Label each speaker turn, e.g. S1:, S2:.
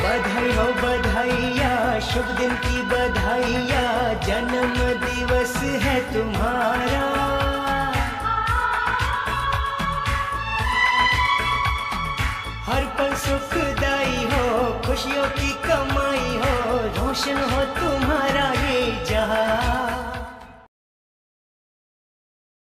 S1: बधाई हो बधाइया, शुभ दिन की बधाइया, जन्म दिवस है तुम्हारा। हर पल सुख